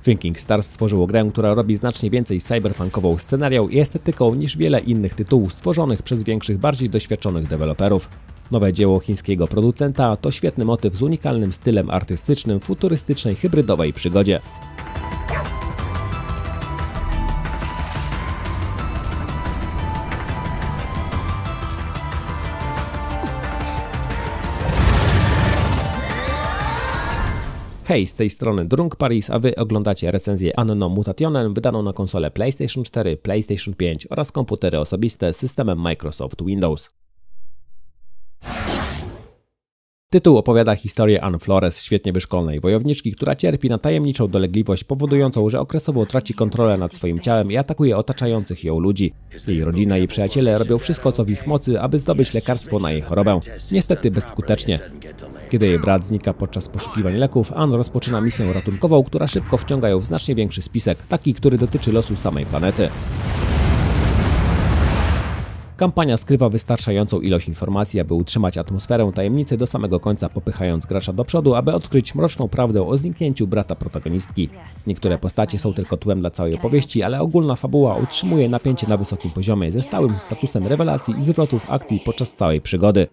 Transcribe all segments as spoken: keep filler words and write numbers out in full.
Thinking Stars stworzyło grę, która robi znacznie więcej cyberpunkową scenarią i estetyką niż wiele innych tytułów stworzonych przez większych, bardziej doświadczonych deweloperów. Nowe dzieło chińskiego producenta to świetny motyw z unikalnym stylem artystycznym w futurystycznej, hybrydowej przygodzie. Hej, z tej strony Drunk Paris, a wy oglądacie recenzję Anno Mutationen wydaną na konsolę PlayStation cztery, PlayStation pięć oraz komputery osobiste z systemem Microsoft Windows. Tytuł opowiada historię Ann Flores, świetnie wyszkolonej wojowniczki, która cierpi na tajemniczą dolegliwość powodującą, że okresowo traci kontrolę nad swoim ciałem i atakuje otaczających ją ludzi. Jej rodzina i przyjaciele robią wszystko, co w ich mocy, aby zdobyć lekarstwo na jej chorobę. Niestety bezskutecznie. Kiedy jej brat znika podczas poszukiwań leków, Ann rozpoczyna misję ratunkową, która szybko wciąga ją w znacznie większy spisek, taki, który dotyczy losu samej planety. Kampania skrywa wystarczającą ilość informacji, aby utrzymać atmosferę tajemnicy do samego końca, popychając gracza do przodu, aby odkryć mroczną prawdę o zniknięciu brata protagonistki. Niektóre postacie są tylko tłem dla całej opowieści, ale ogólna fabuła utrzymuje napięcie na wysokim poziomie ze stałym statusem rewelacji i zwrotów akcji podczas całej przygody.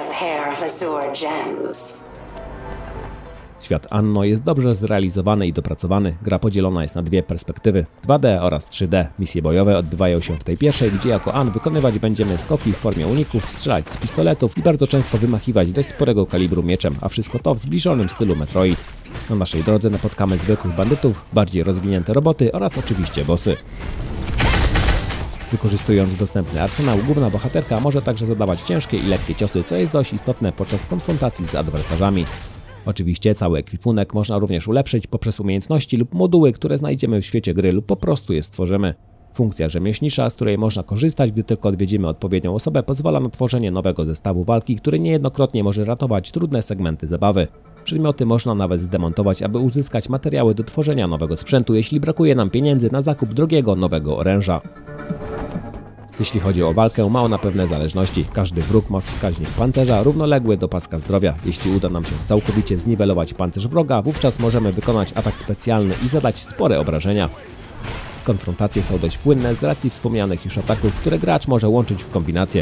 Świat Anno jest dobrze zrealizowany i dopracowany. Gra podzielona jest na dwie perspektywy, dwa D oraz trzy D. Misje bojowe odbywają się w tej pierwszej, gdzie jako Ann wykonywać będziemy skoki w formie uników, strzelać z pistoletów i bardzo często wymachiwać dość sporego kalibru mieczem, a wszystko to w zbliżonym stylu Metroid. Na naszej drodze napotkamy zwykłych bandytów, bardziej rozwinięte roboty oraz oczywiście bossy. Wykorzystując dostępny arsenał, główna bohaterka może także zadawać ciężkie i lekkie ciosy, co jest dość istotne podczas konfrontacji z adwersarzami. Oczywiście cały ekwipunek można również ulepszyć poprzez umiejętności lub moduły, które znajdziemy w świecie gry lub po prostu je stworzymy. Funkcja rzemieślnicza, z której można korzystać, gdy tylko odwiedzimy odpowiednią osobę, pozwala na tworzenie nowego zestawu walki, który niejednokrotnie może ratować trudne segmenty zabawy. Przedmioty można nawet zdemontować, aby uzyskać materiały do tworzenia nowego sprzętu, jeśli brakuje nam pieniędzy na zakup drogiego nowego oręża. Jeśli chodzi o walkę, ma ona pewne zależności. Każdy wróg ma wskaźnik pancerza równoległy do paska zdrowia. Jeśli uda nam się całkowicie zniwelować pancerz wroga, wówczas możemy wykonać atak specjalny i zadać spore obrażenia. Konfrontacje są dość płynne z racji wspomnianych już ataków, które gracz może łączyć w kombinacje.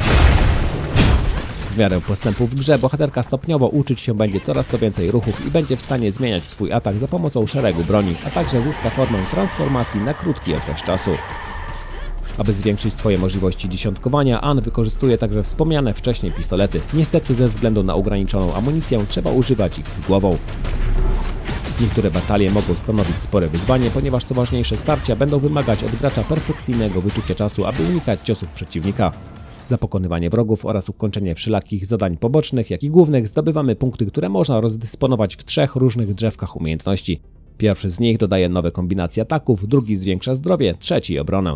W miarę postępu w grze bohaterka stopniowo uczyć się będzie coraz to więcej ruchów i będzie w stanie zmieniać swój atak za pomocą szeregu broni, a także zyska formę transformacji na krótki okres czasu. Aby zwiększyć swoje możliwości dziesiątkowania, Ann wykorzystuje także wspomniane wcześniej pistolety. Niestety ze względu na ograniczoną amunicję trzeba używać ich z głową. Niektóre batalie mogą stanowić spore wyzwanie, ponieważ co ważniejsze starcia będą wymagać od gracza perfekcyjnego wyczucia czasu, aby unikać ciosów przeciwnika. Za pokonywanie wrogów oraz ukończenie wszelakich zadań pobocznych, jak i głównych zdobywamy punkty, które można rozdysponować w trzech różnych drzewkach umiejętności. Pierwszy z nich dodaje nowe kombinacje ataków, drugi zwiększa zdrowie, trzeci obronę.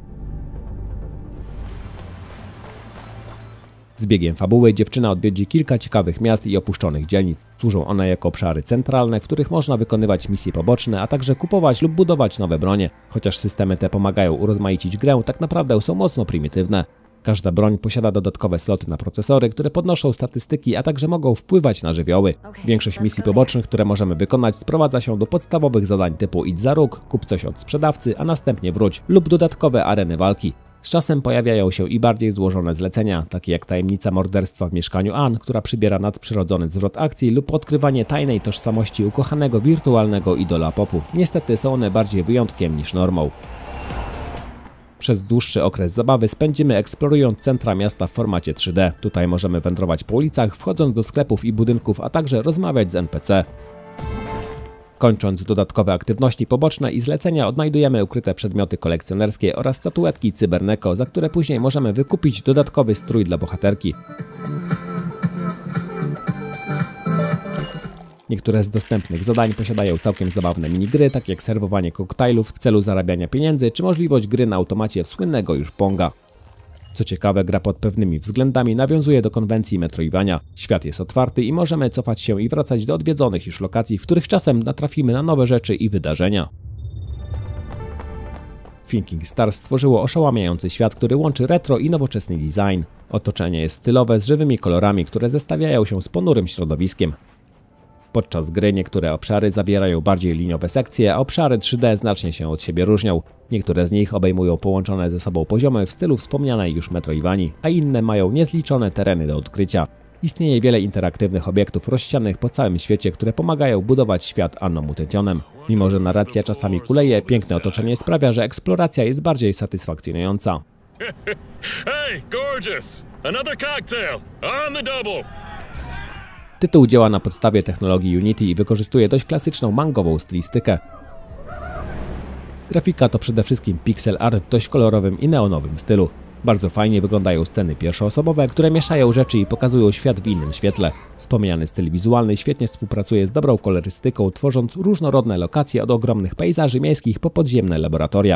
Z biegiem fabuły dziewczyna odwiedzi kilka ciekawych miast i opuszczonych dzielnic. Służą one jako obszary centralne, w których można wykonywać misje poboczne, a także kupować lub budować nowe bronie. Chociaż systemy te pomagają urozmaicić grę, tak naprawdę są mocno prymitywne. Każda broń posiada dodatkowe sloty na procesory, które podnoszą statystyki, a także mogą wpływać na żywioły. Większość misji pobocznych, które możemy wykonać, sprowadza się do podstawowych zadań typu idź za róg, kup coś od sprzedawcy, a następnie wróć, lub dodatkowe areny walki. Z czasem pojawiają się i bardziej złożone zlecenia, takie jak tajemnica morderstwa w mieszkaniu Ann, która przybiera nadprzyrodzony zwrot akcji, lub odkrywanie tajnej tożsamości ukochanego wirtualnego idola popu. Niestety są one bardziej wyjątkiem niż normą. Przez dłuższy okres zabawy spędzimy eksplorując centra miasta w formacie trzy D. Tutaj możemy wędrować po ulicach, wchodząc do sklepów i budynków, a także rozmawiać z N P C. Kończąc dodatkowe aktywności poboczne i zlecenia, odnajdujemy ukryte przedmioty kolekcjonerskie oraz statuetki Cyberneko, za które później możemy wykupić dodatkowy strój dla bohaterki. Niektóre z dostępnych zadań posiadają całkiem zabawne minigry, takie jak serwowanie koktajlów w celu zarabiania pieniędzy, czy możliwość gry na automacie w słynnego już Ponga. Co ciekawe, gra pod pewnymi względami nawiązuje do konwencji Metroidvania. Świat jest otwarty i możemy cofać się i wracać do odwiedzonych już lokacji, w których czasem natrafimy na nowe rzeczy i wydarzenia. Thinking Stars stworzyło oszałamiający świat, który łączy retro i nowoczesny design. Otoczenie jest stylowe, z żywymi kolorami, które zestawiają się z ponurym środowiskiem. Podczas gry niektóre obszary zawierają bardziej liniowe sekcje, a obszary trzy D znacznie się od siebie różnią. Niektóre z nich obejmują połączone ze sobą poziomy w stylu wspomnianej już Metroidvanii, a inne mają niezliczone tereny do odkrycia. Istnieje wiele interaktywnych obiektów rozsianych po całym świecie, które pomagają budować świat Anno Mutation. Mimo że narracja czasami kuleje, piękne otoczenie sprawia, że eksploracja jest bardziej satysfakcjonująca. Hey, gorgeous! Another cocktail on the double. Tytuł działa na podstawie technologii Unity i wykorzystuje dość klasyczną mangową stylistykę. Grafika to przede wszystkim pixel art w dość kolorowym i neonowym stylu. Bardzo fajnie wyglądają sceny pierwszoosobowe, które mieszają rzeczy i pokazują świat w innym świetle. Wspomniany styl wizualny świetnie współpracuje z dobrą kolorystyką, tworząc różnorodne lokacje od ogromnych pejzaży miejskich po podziemne laboratoria.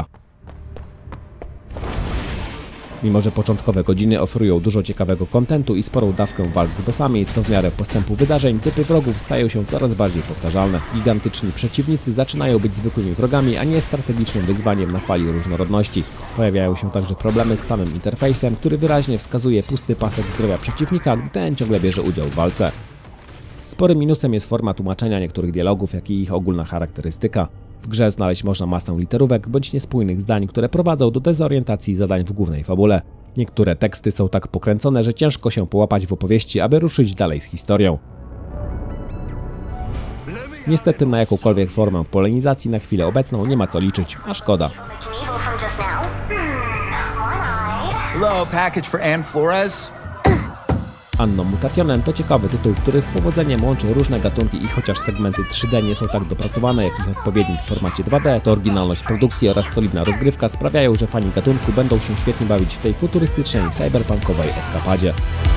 Mimo że początkowe godziny oferują dużo ciekawego kontentu i sporą dawkę walk z bossami, to w miarę postępu wydarzeń typy wrogów stają się coraz bardziej powtarzalne. Gigantyczni przeciwnicy zaczynają być zwykłymi wrogami, a nie strategicznym wyzwaniem na fali różnorodności. Pojawiają się także problemy z samym interfejsem, który wyraźnie wskazuje pusty pasek zdrowia przeciwnika, gdy ten ciągle bierze udział w walce. Sporym minusem jest forma tłumaczenia niektórych dialogów, jak i ich ogólna charakterystyka. W grze znaleźć można masę literówek bądź niespójnych zdań, które prowadzą do dezorientacji zadań w głównej fabule. Niektóre teksty są tak pokręcone, że ciężko się połapać w opowieści, aby ruszyć dalej z historią. Niestety na jakąkolwiek formę polonizacji na chwilę obecną nie ma co liczyć, a szkoda. Hello, package for Ann Flores? Anno Mutation to ciekawy tytuł, który z powodzeniem łączy różne gatunki i chociaż segmenty trzy D nie są tak dopracowane jak ich odpowiednik w formacie dwa D, to oryginalność produkcji oraz solidna rozgrywka sprawiają, że fani gatunku będą się świetnie bawić w tej futurystycznej, cyberpunkowej eskapadzie.